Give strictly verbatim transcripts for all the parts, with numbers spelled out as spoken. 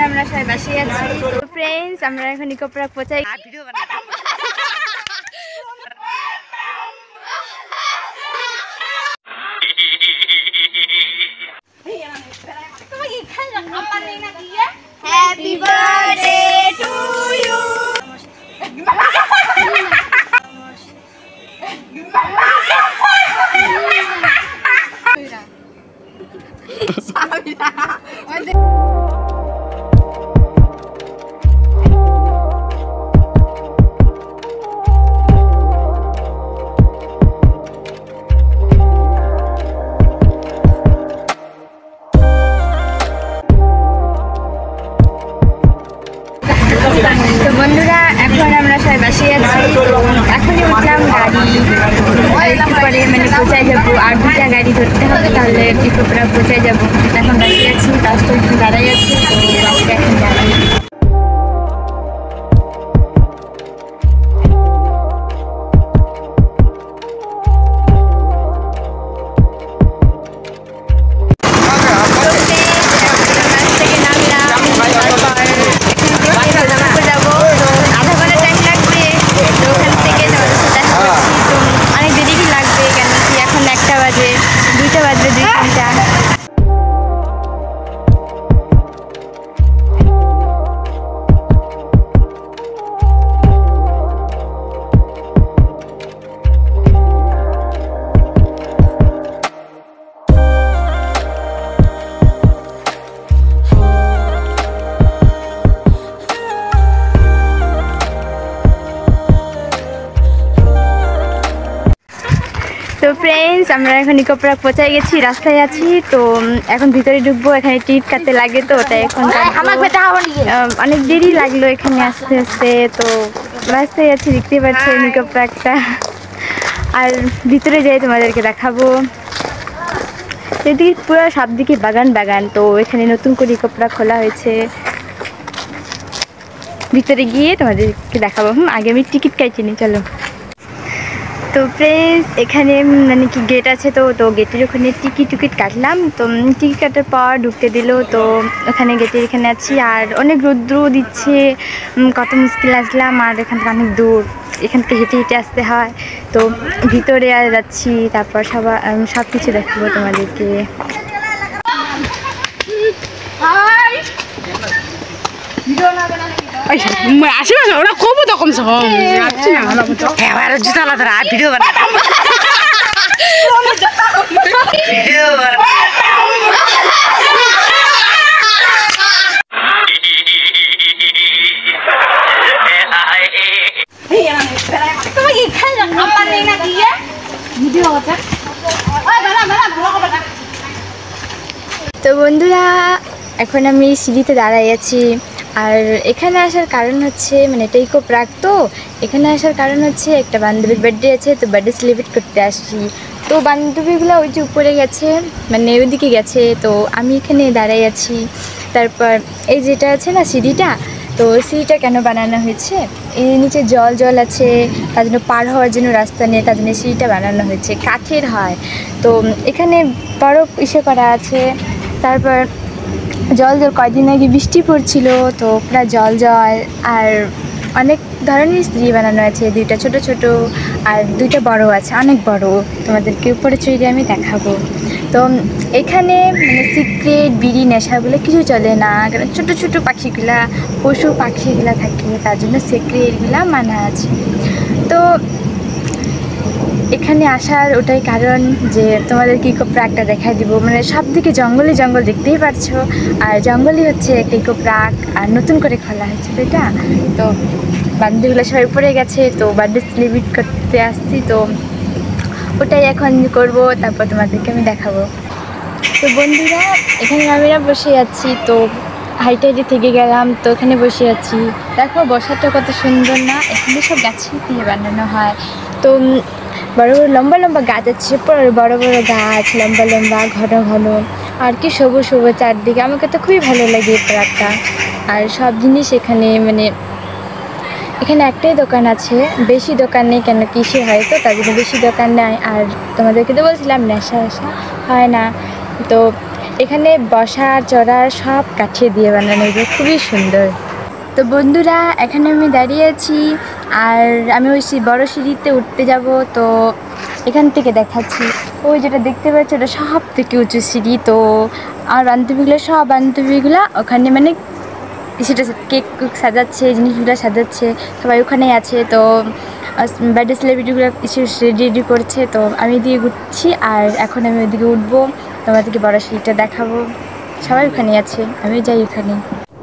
আমরা সবাই বাসে আছি তো ফ্রেন্ডস আমরা এখন ইকো পার্ক পৌঁছাই ভিডিও বানাই Happy birthday to you তো বন্ধুরা এখন আমরা সবাই বাসে আছি এখনই উঠলাম গাড়ি একটু পরে মানে পৌঁছায় যাবো আর দুটা গাড়ি ধরতে হবে তাহলে ইকো পার্ক পৌঁছায় যাবো এখন বাসে আছি রাস্তায় একটু দাঁড়াই আছি তো বাসটা এখন যাবো তো ফ্রেন্ডস আমরা এখন ইকো পার্ক পৌঁছায় গেছি রাস্তায় আছি তো এখন ভিতরে ঢুকবো এখানে টিকিট কাটতে লাগে তো ওটা এখন অনেক দেরি লাগলো এখানে আসতে আসতে তো রাস্তায় আছি দেখতে পাচ্ছেন ইকো পার্কটা আর ভিতরে যাই তোমাদেরকে দেখাবো এদিকে পুরো সব দিকে বাগান বাগান তো এখানে নতুন করে ইকো পার্ক খোলা হয়েছে ভিতরে গিয়ে তোমাদেরকে দেখাবো হুম আগে আমি টিকিট কাটিনি চলো তো ফ্রেন্ডস এখানে মানে কি গেট আছে তো তো গেটের ওখানে টিকিট টিকিট কাটলাম তো টিকিট কাটার পর ঢুকতে দিল তো ওখানে গেটের এখানে আছি আর অনেক রৌদ্র দিচ্ছে কত মুশকিল আসলাম আর এখান থেকে অনেক দূর এখান থেকে হেঁটে হেঁটে আসতে হয় তো ভিতরে আর যাচ্ছি তারপর সবাই সব কিছু দেখাবো তোমাদেরকে আসি না ওরা কব তখন জুতা আলাদা ভিডিও বানাই তো বন্ধুরা এখন আমি সিঁড়িতে দাঁড়াই আছি আর এখানে আসার কারণ হচ্ছে মানে এটা ইকো পার্ক তো এখানে আসার কারণ হচ্ছে একটা বান্ধবীর বার্থডে আছে তো বার্থডে সেলিব্রেট করতে আসছি তো বান্ধবীগুলো ওই যে উপরে গেছে মানে ওইদিকে গেছে তো আমি এখানে দাঁড়াই আছি তারপর এই যেটা আছে না সিঁড়িটা তো সিঁড়িটা কেন বানানো হয়েছে এই নিচে জল জল আছে তার জন্য পার হওয়ার জন্য রাস্তা নেই তার জন্য সিঁড়িটা বানানো হয়েছে কাঠের হয় তো এখানে বড় ইসে করা আছে তারপর জল জল কয়দিন আগে বৃষ্টি পড়ছিল তো পুরো জল জল আর অনেক ধরনের সিঁড়ি বানানো আছে দুইটা ছোট ছোট আর দুইটা বড় আছে অনেক বড় তোমাদেরকে উপরে চড়ে আমি দেখাবো তো এখানে মানে সিক্রেট বিড়ি নেশাগুলো কিছু চলে না কারণ ছোটো ছোটো পাখিগুলা পশু পাখিগুলা থাকে তার জন্য সিক্রেটগুলা মানা আছে তো এখানে আসার ওটাই কারণ যে তোমাদেরকে ইকো পার্কটা দেখাই দিব মানে সব দিকে জঙ্গলে জঙ্গল দেখতেই পারছো আর জঙ্গলই হচ্ছে একটা ইকো পার্ক আর নতুন করে খোলা হয়েছে তো এটা তো বান্ধবীগুলো সবাই পড়ে গেছে তো বার্থডে সেলিব্রেট করতে আসছি তো ওটাই এখন করব তারপর তোমাদেরকে আমি দেখাবো তো বন্ধুরা এখানে আমরা বসে আছি তো হাইটে হাইটে থেকে গেলাম তো এখানে বসে আছি দেখো বসাটা কত সুন্দর না এখানে সব গাছই দিয়ে বানানো হয় তো বড় বড় লম্বা লম্বা গাছ আছে বড় বড় বড় গাছ লম্বা লম্বা ঘন ঘন আর কি সবুজ সবুজ চারদিকে আমাকে তো খুবই ভালো লাগে এই পার্কটা আর সব জিনিস এখানে মানে এখানে একটাই দোকান আছে বেশি দোকান নেই কেন কিসে হয় তো তার জন্য বেশি দোকান নেই আর তোমাদেরকে তো বলছিলাম নেশা আসা হয় না তো এখানে বসার চড়ার সব কাঠে দিয়ে বানানো, এগুলো খুবই সুন্দর। তো বন্ধুরা এখানে আমি দাঁড়িয়ে আছি আর আমি ওই বড় সিঁড়িতে উঠতে যাব। তো এখান থেকে দেখাচ্ছি, ওই যেটা দেখতে পাচ্ছি ওটা সব থেকে উঁচু সিঁড়ি। তো আমার বান্ধবীগুলো সব বান্ধবীগুলো ওখানে মানে সেটা কেক কুক সাজাচ্ছে, জিনিসগুলো সাজাচ্ছে, সবাই ওখানেই আছে। তো বার্থডে সেলিব্রিটিগুলো কিছু রেডি রেডি করছে। তো আমি এদিকে ঘুরছি আর এখন আমি ওইদিকে উঠবো, তোমাদেরকে বড় সিঁড়িটা দেখাবো। সবাই ওখানেই আছে, আমি যাই ওখানে।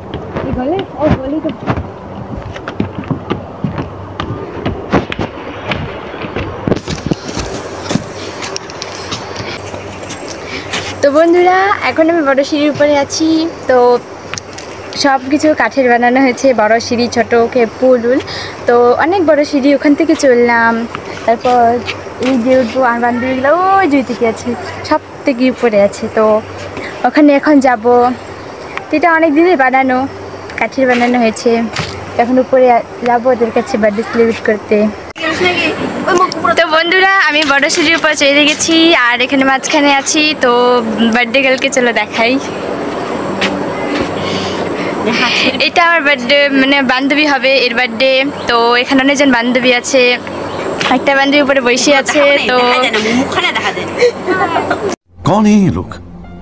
তো বন্ধুরা এখন আমি বড় সিঁড়ির উপরে আছি। তো সব কিছু কাঠের বানানো হয়েছে, বড় সিঁড়ি, ছোটো পুল। তো অনেক বড় সিঁড়ি, ওখান থেকে চললাম। তারপর এই যে উঠবো, আর বান্ধবীগুলো ওই দুই থেকে আছে, সব থেকে উপরে আছে। তো ওখানে এখন যাব। তো এটা অনেক দিনই বানানো, কাঠের বানানো হয়েছে। এখন উপরে যাবো ওদের কাছে বার্থডে সেলিব্রেট করতে। তো বন্ধুরা আমি বড় সিঁড়ির উপর চলে গেছি আর এখানে মাঝখানে আছি। তো বার্থডে গার্লকে চলো দেখাই। এটা আমার বার্থডে, মানে বান্ধবী হবে, এর বার্থডে। তো এখানে অনেকজন বান্ধবী আছে, একটা বান্ধবী উপরে বসে আছে। তো कौन है ये लोग,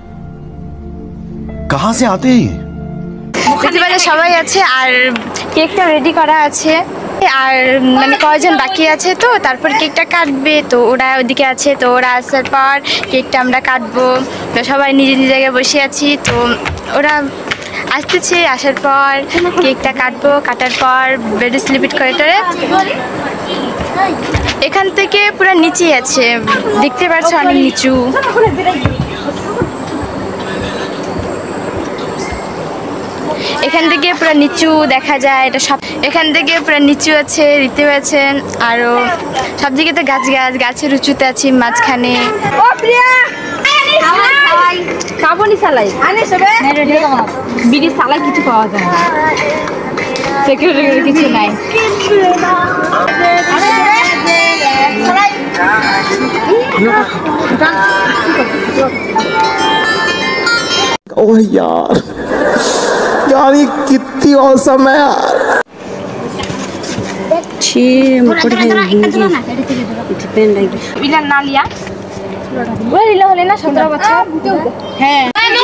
कहां से आते हैं? সবাই আছে আর কেকটা রেডি করা আছে। আর মানে কয়জন বাকি আছে, তো তারপর কেকটা কাটবে। তো ওরা ওদিকে আছে, তো ওরা আসার পর কেকটা আমরা কাটবো। তো সবাই নিজে নিজে জায়গায় বসে আছি। তো ওরা আসতেছে, আসার পর কেকটা কাটবো, কাটার পর বার্থডে সেলিব্রেট করে টারে এখান থেকে পুরো নিচে আছে, দেখতে পাচ্ছ অনেক নিচু। এখান থেকে পুরো নিচু দেখা যায়, এটা সব এখান থেকে পুরো নিচু আছে, দেখতে পাচ্ছেন। আরও সব দিকে তো গাছ গাছ গাছের উঁচুতে আছি মাঝখানে। কাবনি সালাই বিড়ি সালাই কিছু পাওয়া যায় না, সিকিউরিটি কিছু নাই। ओह यार यार ये कितनी औसम है यार। ছি মোটে বিনা নালিয়া বলিলে হলে না সতেরো বছর। হ্যাঁ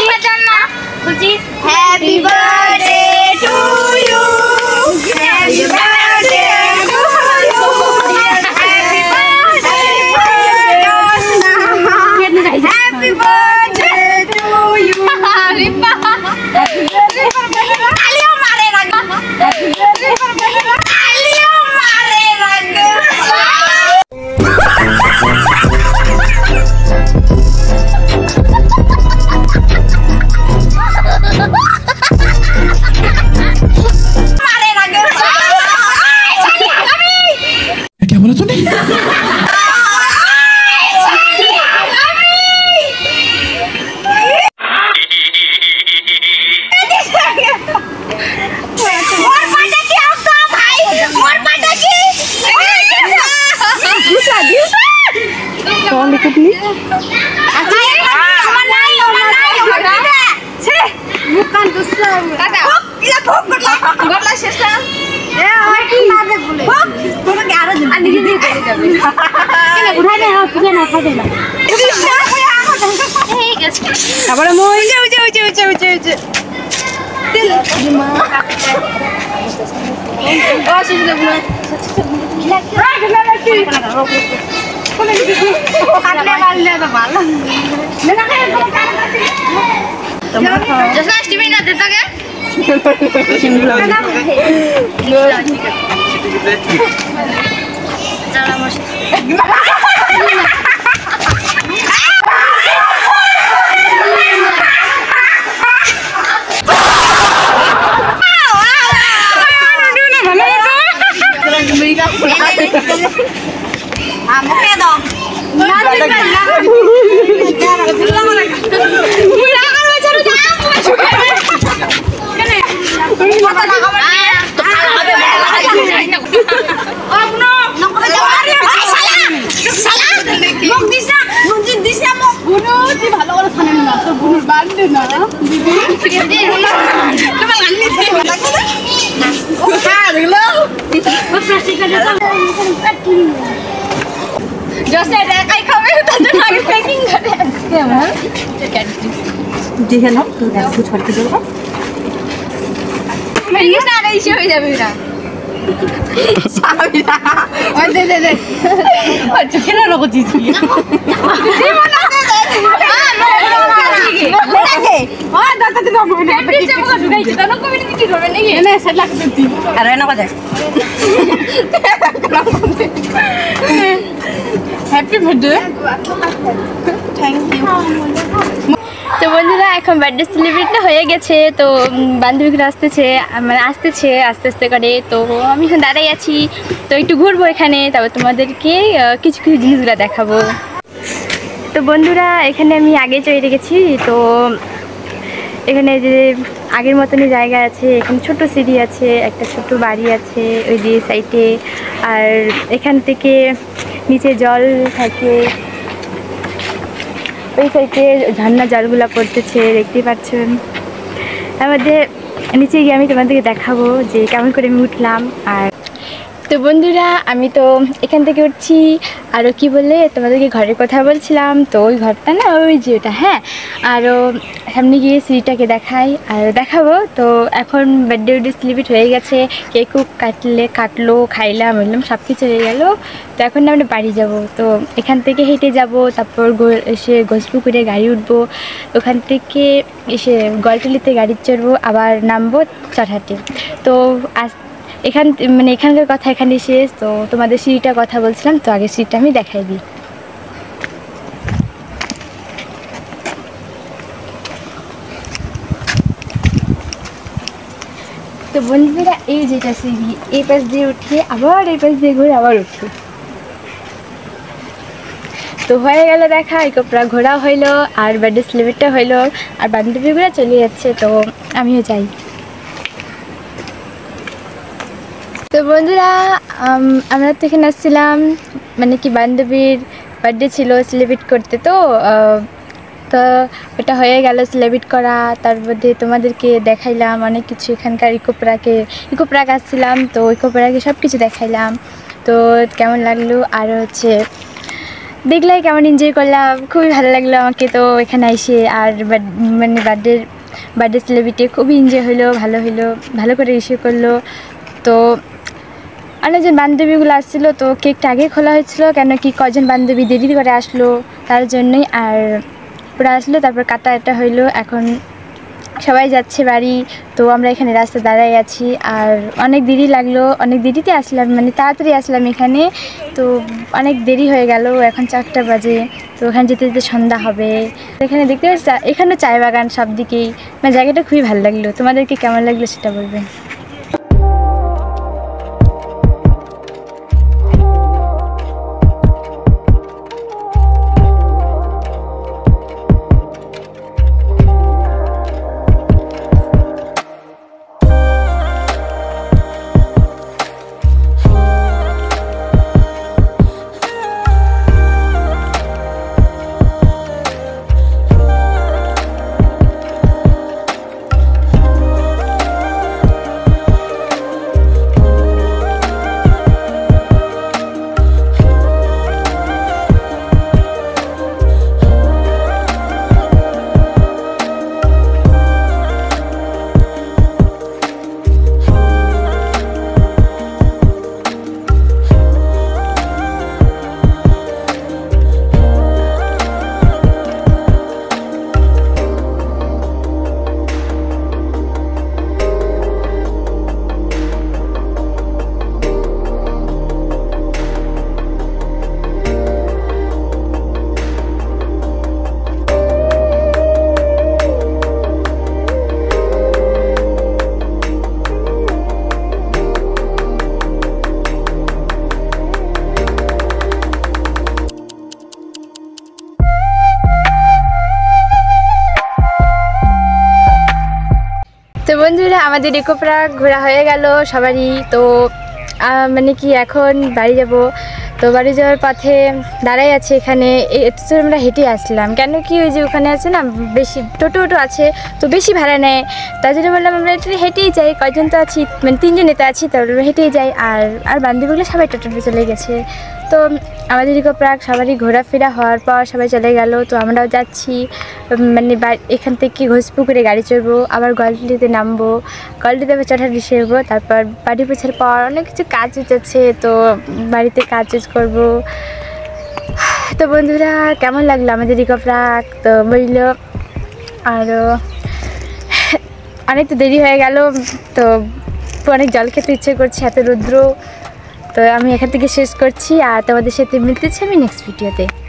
happy birthday to you, happy birthday to you, happy birthday to you. আলিও মারে রাগ, আলিও মারে রাগ। क्या बोला तूने? कौन लिखती bukan dusta kata iya bok gotla gotla শেষটা এ আমার কি মাঝে বলে বক তোমরা কি আরো আর নিজে দিয়ে চলে যাবে কেন উঠাই না পুজো না খাবে না ঠিক আছে তারপরে মই উজে উজে উজে উজে উজে উজে তেল মা ও শেষ দেব না লাগা লাগি কোনে দিবি কাটলে মারলে তো ভালো না না जैसा स्टीवी ना देता क्या? चला मस्त। বান্ধে না দিদি তোমার আন্নি দিয়ে লাগবে না হ্যাঁ দেখলো জসে একাই খাবে তাদের আগে প্যাকিং করে কেমন দেখে নাও তো দেখো ছড়কে দেবো মেরি সারা ইস্যু হয়ে যাবে না সাবিনা ওই দে দে দে আচ্ছা কেন লোক দিছি জীবন আছে দে আ দাদা দিন হবে না পেটি চামড়া ঢুকাইছে তাহলে কমিটি কি করবে নাকি এনে সেট লাগতে দি আর এনে কথা হ্যাপি বার্থডে থ্যাংক ইউ তো বন্ধুরা এখন বার্থডে সেলিব্রেট হয়ে গেছে তো বান্ধবীরা আসতেছে মানে আসতেছে আস্তে আস্তে করে তো আমি এখন দাঁড়াই আছি তো একটু ঘুরবো এখানে তারপর তোমাদেরকে কিছু কিছু জিনিসগুলো দেখাবো তো বন্ধুরা এখানে আমি আগে চলে গেছি তো এখানে যে আগের মতনই জায়গা আছে এখানে ছোট সিঁড়ি আছে একটা ছোট বাড়ি আছে ওই যে সাইডে আর এখান থেকে নিচে জল থাকে ওই সাইডে ঝর্ণা জলগুলো পড়তেছে দেখতে পাচ্ছেন তার মধ্যে নিচে গিয়ে আমি তোমাদেরকে দেখাবো যে কেমন করে আমি উঠলাম আর তো বন্ধুরা আমি তো এখান থেকে উঠছি আরও কি বলে তোমাদেরকে ঘরের কথা বলছিলাম তো ওই ঘরটা না ওই যে ওটা হ্যাঁ আরও সামনে গিয়ে সিঁড়িটাকে দেখাই আর দেখাবো তো এখন বার্থডে উডে সেলিব্রেট হয়ে গেছে কেকও কাটলে কাটলো খাইলাম বললাম সব কিছু হয়ে গেল তো এখন আমরা বাড়ি যাব তো এখান থেকে হেঁটে যাব তারপর এসে ঘোষপুকুরে গাড়ি উঠবো ওখান থেকে এসে গলটলিতে গাড়ি চড়বো আবার নামবো চটহাটে তো আজ এখান মানে এখানকার কথা এখানে শেষ তো তোমাদের সিঁড়িটার কথা বলছিলাম তো আগে সিঁড়িটা আমি দেখাই দিই তো বন্ধুরা এই যেটা সিঁড়ি এই পাশ দিয়ে উঠে আবার এই পাশ দিয়ে ঘুরে আবার উঠে তো হয়ে গেল দেখা এই কপড়া ঘোরা হইলো আর বার্থডে সেলিব্রেটটা হইলো আর বান্ধবীগুলো চলে যাচ্ছে তো আমিও যাই তো বন্ধুরা আমরা তো এখানে আসছিলাম মানে কি বান্ধবীর বার্থডে ছিল সেলিব্রেট করতে তো তো ওটা হয়ে গেল সেলিব্রেট করা তার মধ্যে তোমাদেরকে দেখাইলাম অনেক কিছু এখানকার ইকো পার্কে ইকো পার্ক আসছিলাম তো ইকো পার্কে সব কিছু দেখাইলাম তো কেমন লাগলো আর হচ্ছে দেখলাই কেমন এনজয় করলাম খুবই ভালো লাগলো আমাকে তো এখানে এসে আর মানে বার্থডে বার্থডে সেলিব্রেটে খুবই এনজয় হলো ভালো হলো ভালো করে ইস্যু করলো তো অনেকজন বান্ধবীগুলো আসছিলো তো কেকটা আগে খোলা হয়েছিল কেন কি কজন বান্ধবী দেরি করে আসলো তার জন্যই আর ওরা আসলো তারপর কাটা এটা হইলো এখন সবাই যাচ্ছে বাড়ি তো আমরা এখানে রাস্তায় দাঁড়াই আছি আর অনেক দেরি লাগলো অনেক দেরিতে আসলাম মানে তাড়াতাড়ি আসলাম এখানে তো অনেক দেরি হয়ে গেল এখন চারটা বাজে তো ওখানে যেতে যেতে সন্ধ্যা হবে এখানে দেখতে পাচ্ছি এখানে চায় বাগান সব দিকেই মানে জায়গাটা খুবই ভালো লাগলো তোমাদেরকে কেমন লাগলো সেটা বলবেন তো বন্ধুরা আমাদের ইকো পার্ক ঘোরা হয়ে গেল সবারই তো মানে কি এখন বাড়ি যাব তো বাড়ি যাওয়ার পথে দাঁড়াই আছে এখানে, এত আমরা হেঁটে আসলাম। কেন কি ওই যে ওখানে আছে না বেশি টোটো টোটো আছে, তো বেশি ভাড়া নেয়, তাই জন্য বললাম আমরা একটু হেঁটেই যাই, কয়জন তো আছি মানে তিনজন এতে আছি, তারপরে হেঁটেই যাই। আর আর বান্ধবীগুলো সবাই টোটোতে চলে গেছে। তো আমাদের দিকে প্রায় সবারই ঘোরাফেরা হওয়ার পর সবাই চলে গেল। তো আমরাও যাচ্ছি, মানে এখান থেকে ঘোষপুকুরে গাড়ি চড়বো, আবার গলটিতে নামবো, গলটিতে আবার চটার বিষয় হবো, তারপর বাড়ি পৌঁছার পর অনেক কিছু কাজ আছে, তো বাড়িতে কাজ টাজ করবো। তো বন্ধুরা কেমন লাগলো আমাদের দিকে প্রাক তো বলল। আর অনেক তো দেরি হয়ে গেল, তো অনেক জল খেতে ইচ্ছে করছে, এত রৌদ্র। তো আমি এখান থেকে শেষ করছি, আর তোমাদের সাথে মিলতেছি আমি নেক্সট ভিডিওতে।